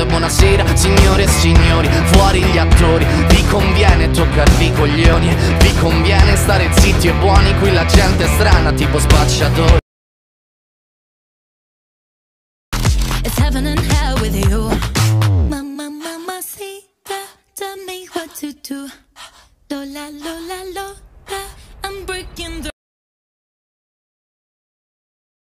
e buonasera, signore e signori, fuori gli attori. Vi conviene toccarvi i coglioni, vi conviene stare zitti e buoni, qui la gente è strana tipo spacciatori. It's heaven and hell with you. Mama, see, tell me what to do. Lola, I'm breaking the